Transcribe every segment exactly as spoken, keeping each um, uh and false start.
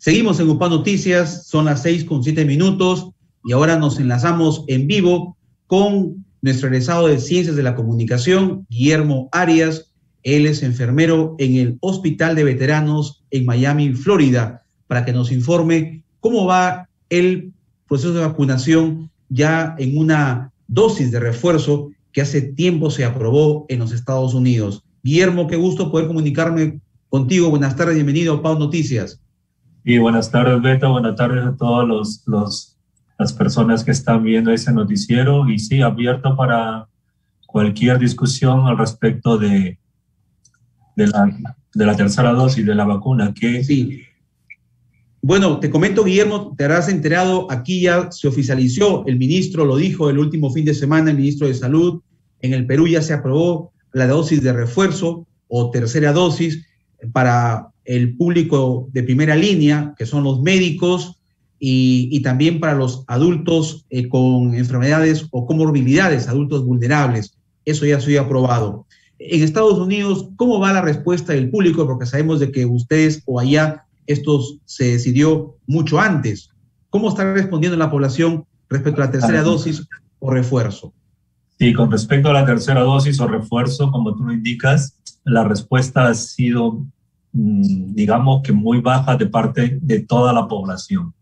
Seguimos en UPA Noticias, son las seis con siete minutos y ahora nos enlazamos en vivo con nuestro egresado de Ciencias de la Comunicación, Guillermo Arias. Él es enfermero en el Hospital de Veteranos en Miami, Florida, para que nos informe cómo va el proceso de vacunación ya en una dosis de refuerzo que hace tiempo se aprobó en los Estados Unidos. Guillermo, qué gusto poder comunicarme contigo. Buenas tardes, bienvenido a UPA Noticias. Y buenas tardes, Beto. Buenas tardes a todas los, los, las personas que están viendo ese noticiero. Y sí, abierto para cualquier discusión al respecto de, de, la, de la tercera dosis de la vacuna. Que... Sí. Bueno, te comento, Guillermo, te habrás enterado, aquí ya se oficializó, el ministro lo dijo el último fin de semana, el ministro de Salud, en el Perú ya se aprobó la dosis de refuerzo o tercera dosis para el público de primera línea, que son los médicos, y, y también para los adultos eh, con enfermedades o comorbilidades, adultos vulnerables. Eso ya se ha aprobado. En Estados Unidos, ¿cómo va la respuesta del público? Porque sabemos de que ustedes o allá esto se decidió mucho antes. ¿Cómo está respondiendo la población respecto a la tercera dosis o refuerzo? Sí, con respecto a la tercera dosis o refuerzo, como tú lo indicas, la respuesta ha sido, digamos que muy baja de parte de toda la población.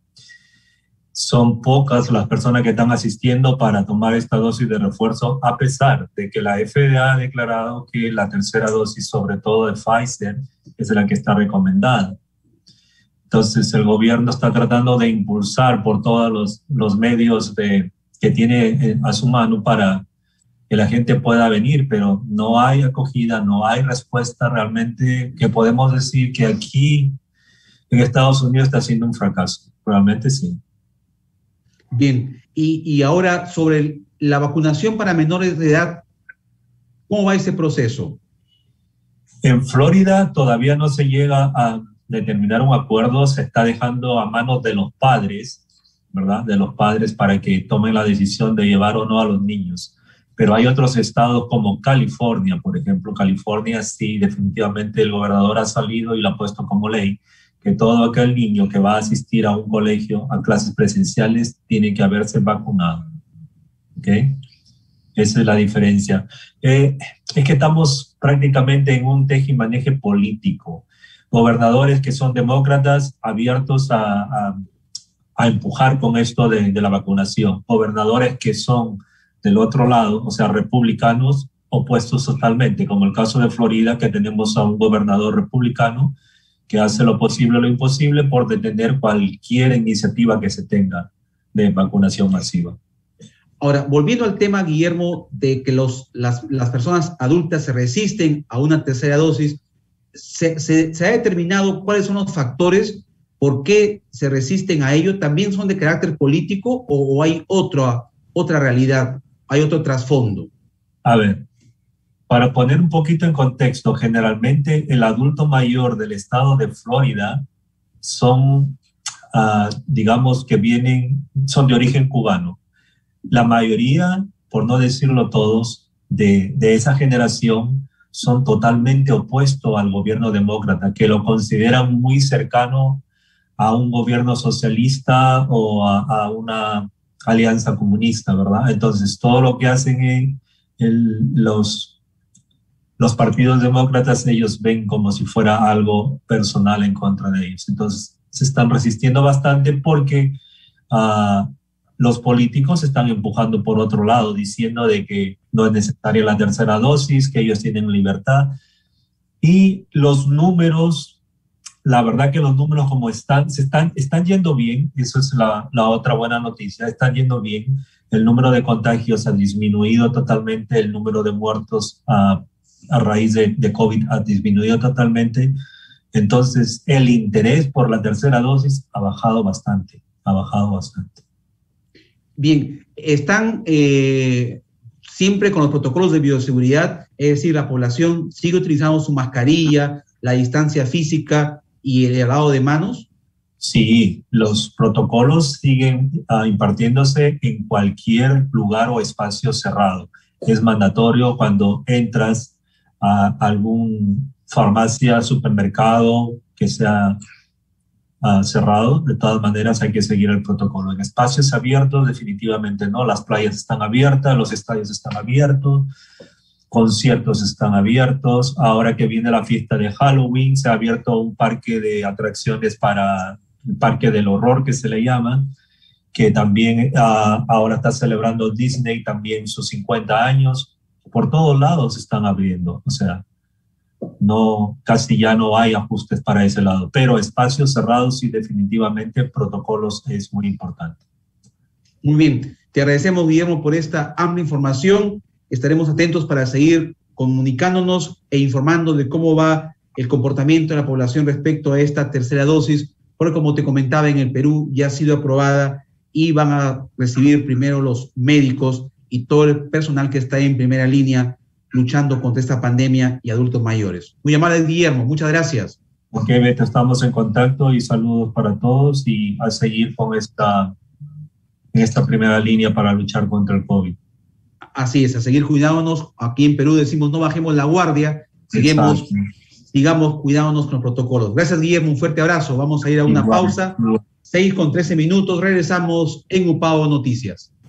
Son pocas las personas que están asistiendo para tomar esta dosis de refuerzo, a pesar de que la F D A ha declarado que la tercera dosis, sobre todo de Pfizer, es la que está recomendada. Entonces, el gobierno está tratando de impulsar por todos los, los medios de, que tiene a su mano para que la gente pueda venir, pero no hay acogida, no hay respuesta realmente que podemos decir que aquí en Estados Unidos está siendo un fracaso. Realmente sí. Bien, y, y ahora sobre el, la vacunación para menores de edad, ¿cómo va ese proceso? En Florida todavía no se llega a determinar un acuerdo, se está dejando a manos de los padres, ¿verdad? De los padres para que tomen la decisión de llevar o no a los niños. Pero hay otros estados como California, por ejemplo. California sí, definitivamente el gobernador ha salido y lo ha puesto como ley, que todo aquel niño que va a asistir a un colegio, a clases presenciales, tiene que haberse vacunado. ¿Ok? Esa es la diferencia. Eh, es que estamos prácticamente en un tejimaneje político. Gobernadores que son demócratas abiertos a, a, a empujar con esto de, de la vacunación. Gobernadores que son del otro lado, o sea, republicanos opuestos totalmente, como el caso de Florida, que tenemos a un gobernador republicano que hace lo posible o lo imposible por detener cualquier iniciativa que se tenga de vacunación masiva. Ahora, volviendo al tema, Guillermo, de que los, las, las personas adultas se resisten a una tercera dosis, se, se, se ha determinado cuáles son los factores por qué se resisten a ello. ¿También son de carácter político o, o hay otra, otra realidad? ¿Hay otro trasfondo? A ver, para poner un poquito en contexto, generalmente el adulto mayor del estado de Florida son, uh, digamos que vienen, son de origen cubano. La mayoría, por no decirlo todos, de, de esa generación son totalmente opuestos al gobierno demócrata, que lo consideran muy cercano a un gobierno socialista o a, a una alianza comunista, ¿verdad? Entonces, todo lo que hacen en, en los, los partidos demócratas, ellos ven como si fuera algo personal en contra de ellos. Entonces, se están resistiendo bastante porque uh, los políticos están empujando por otro lado, diciendo de que no es necesaria la tercera dosis, que ellos tienen libertad. Y los números... La verdad que los números como están, se están, están yendo bien, eso es la, la otra buena noticia, están yendo bien. El número de contagios ha disminuido totalmente, el número de muertos uh, a raíz de, de COVID ha disminuido totalmente. Entonces, el interés por la tercera dosis ha bajado bastante, ha bajado bastante. Bien, están eh, siempre con los protocolos de bioseguridad, es decir, la población sigue utilizando su mascarilla, la distancia física y el lavado de manos. Sí, los protocolos siguen uh, impartiéndose en cualquier lugar o espacio cerrado. Es mandatorio cuando entras a algún farmacia, supermercado, que sea uh, cerrado. De todas maneras hay que seguir el protocolo. En espacios abiertos definitivamente no, las playas están abiertas, los estadios están abiertos, conciertos están abiertos. Ahora que viene la fiesta de Halloween, se ha abierto un parque de atracciones para el Parque del Horror, que se le llama, que también uh, ahora está celebrando Disney también sus cincuenta años. Por todos lados están abriendo, o sea, no, casi ya no hay ajustes para ese lado, pero espacios cerrados y definitivamente protocolos es muy importante. Muy bien, te agradecemos, Guillermo, por esta amplia información. Estaremos atentos para seguir comunicándonos e informando de cómo va el comportamiento de la población respecto a esta tercera dosis, porque como te comentaba, en el Perú ya ha sido aprobada y van a recibir primero los médicos y todo el personal que está en primera línea luchando contra esta pandemia y adultos mayores. Muy amable, Guillermo, muchas gracias. Ok, Beto, estamos en contacto y saludos para todos y a seguir con esta, en esta primera línea para luchar contra el COVID. Así es, a seguir cuidándonos. Aquí en Perú decimos no bajemos la guardia, seguimos, sigamos cuidándonos con los protocolos. Gracias, Guillermo, un fuerte abrazo. Vamos a ir a una Igual. pausa. seis con trece minutos, regresamos en Upao Noticias.